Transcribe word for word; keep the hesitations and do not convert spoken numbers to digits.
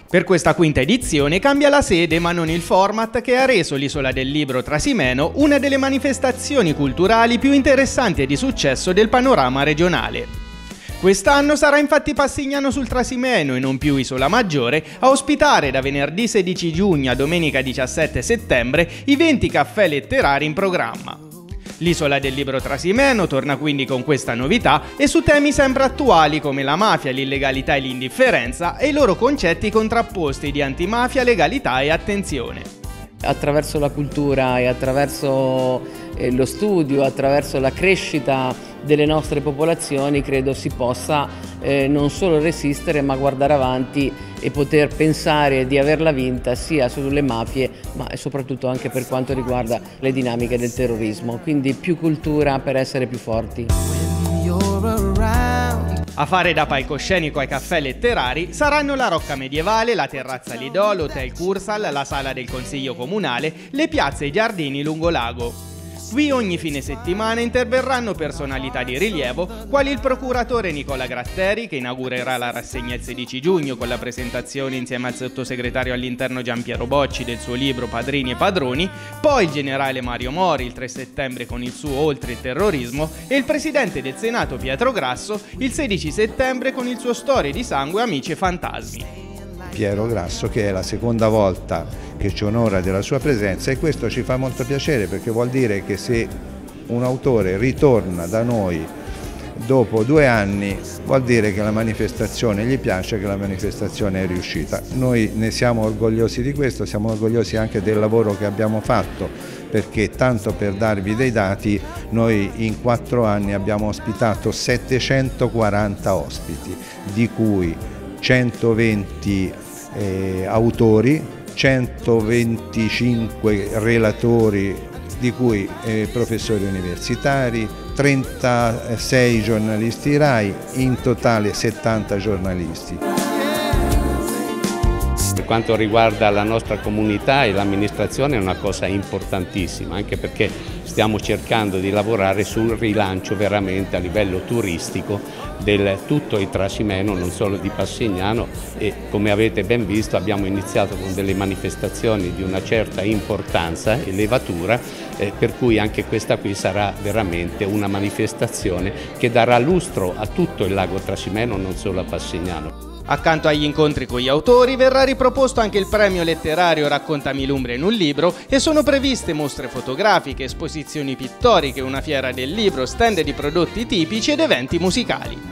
Per questa quinta edizione cambia la sede ma non il format, che ha reso l'Isola del Libro Trasimeno una delle manifestazioni culturali più interessanti e di successo del panorama regionale. Quest'anno sarà infatti Passignano sul Trasimeno e non più Isola Maggiore a ospitare da venerdì sedici giugno a domenica diciassette settembre i venti caffè letterari in programma. L'Isola del Libro Trasimeno torna quindi con questa novità e su temi sempre attuali come la mafia, l'illegalità e l'indifferenza e i loro concetti contrapposti di antimafia, legalità e attenzione. Attraverso la cultura e attraverso eh, lo studio, attraverso la crescita delle nostre popolazioni, credo si possa eh, non solo resistere ma guardare avanti e poter pensare di averla vinta sia sulle mafie ma soprattutto anche per quanto riguarda le dinamiche del terrorismo. Quindi più cultura per essere più forti. A fare da palcoscenico ai caffè letterari saranno la Rocca Medievale, la Terrazza Lido, l'Hotel Cursal, la Sala del Consiglio Comunale, le piazze e i giardini lungo lago. Qui ogni fine settimana interverranno personalità di rilievo, quali il procuratore Nicola Gratteri, che inaugurerà la rassegna il sedici giugno con la presentazione insieme al sottosegretario all'interno Giampiero Bocci del suo libro Padrini e Padroni, poi il generale Mario Mori il tre settembre con il suo Oltre il terrorismo e il presidente del Senato Pietro Grasso il sedici settembre con il suo Storie di sangue, amici e fantasmi. Piero Grasso, che è la seconda volta che ci onora della sua presenza, e questo ci fa molto piacere perché vuol dire che se un autore ritorna da noi dopo due anni vuol dire che la manifestazione gli piace, che la manifestazione è riuscita. Noi ne siamo orgogliosi di questo, siamo orgogliosi anche del lavoro che abbiamo fatto, perché tanto per darvi dei dati, noi in quattro anni abbiamo ospitato settecentoquaranta ospiti, di cui centoventi eh, autori, centoventicinque relatori, di cui eh, professori universitari, trentasei giornalisti RAI, in totale settanta giornalisti. Per quanto riguarda la nostra comunità e l'amministrazione è una cosa importantissima, anche perché stiamo cercando di lavorare sul rilancio veramente a livello turistico del tutto il Trasimeno, non solo di Passignano, e come avete ben visto abbiamo iniziato con delle manifestazioni di una certa importanza e levatura, eh, per cui anche questa qui sarà veramente una manifestazione che darà lustro a tutto il lago Trasimeno, non solo a Passignano. Accanto agli incontri con gli autori verrà riproposto anche il premio letterario Raccontami l'Umbria in un libro e sono previste mostre fotografiche, esposizioni pittoriche, una fiera del libro, stand di prodotti tipici ed eventi musicali.